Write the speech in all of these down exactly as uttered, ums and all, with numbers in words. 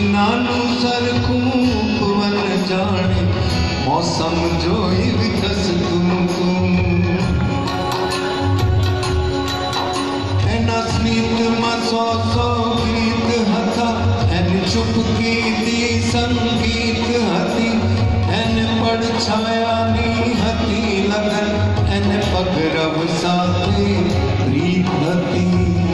नानू सरखूं पवन जाने मौसम जो विकस तुम तुम एना स्मित मा सौ सौ गीत हथा एन चुपकी दी संगीत हती एन पड़ छाया नी हती लगन एन पगरव साथे प्रीत हती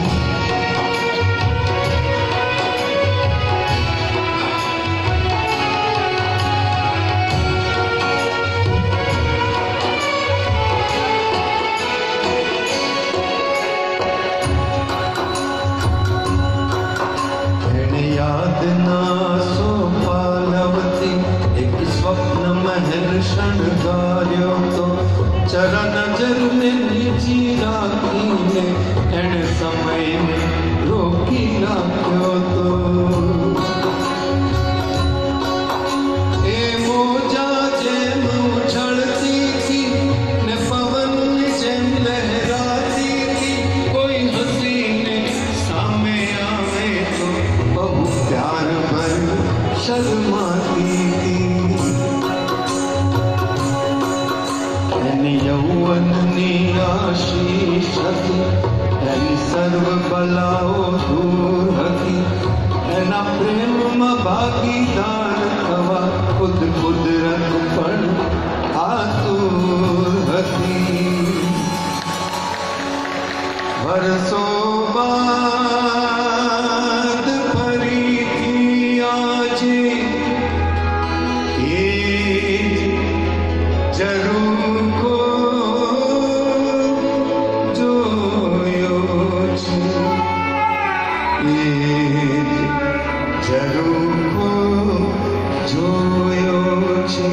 याद ना सो पालवती एक स्वप्न महल शणगार्यो तो चरण जर में निजी राखी ने एण समय में रोकी राख्यो तो ए मोजा जेम उछलती थी ने पवन जेम लहराती थी कोई हंसी ने सामे आवे तो बहु प्यार भर शर्माती थी यौवन नी आशीष हती एनी सर्व बलाओ दूर हती एना प्रेम में भागीदार थवा खुद कुदरत पर आतुर हती वर्षों बाद फरी थी आज ये जरूर को जोयो छे ये जरूर को जोयो छे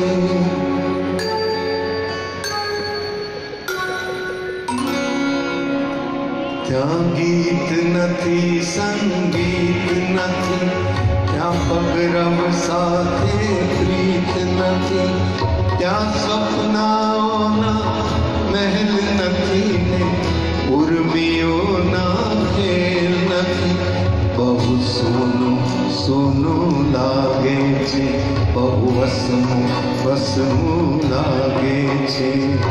त्या गीत नथी संगीत नथी त्या पगरव साथे प्रीत नथी त्या सपनाओ ना महल नथी ने उर्मियो ना खेल नथी बहु सोनू सोनू लागे छे बहु वसमू वसमू लागे छे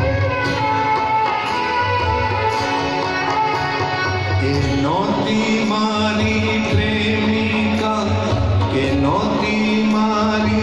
के नौती मारी प्रेमिका के नौती मारी